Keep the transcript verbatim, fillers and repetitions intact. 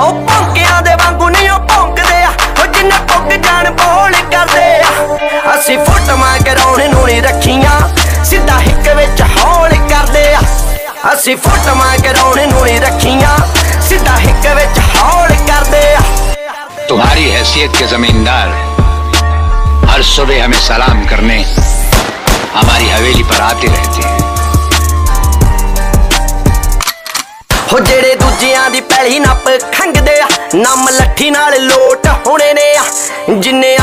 ओ भौंकियां दे वांगू नहीं ओ भौंकदे आ ओ जिन्ने भुग जान बोल करदे आ असी फोटोआं कराउणे नूं नहीं रखियां सीधा हिक विच हौल करदे आ असी फोटोआं कराउणे नूं नहीं रखियां सीधा हिक विच हौल करदे आ। तुम्हारी हैसियत के जमींदार हर सुबह हमें सलाम करने हमारी हवेली पर आते रहते हैं। हो जेड़े दूजियां दी पैली नप खंगदे आ नम लट्ठी नाल लोट होने ने आ जिन्ने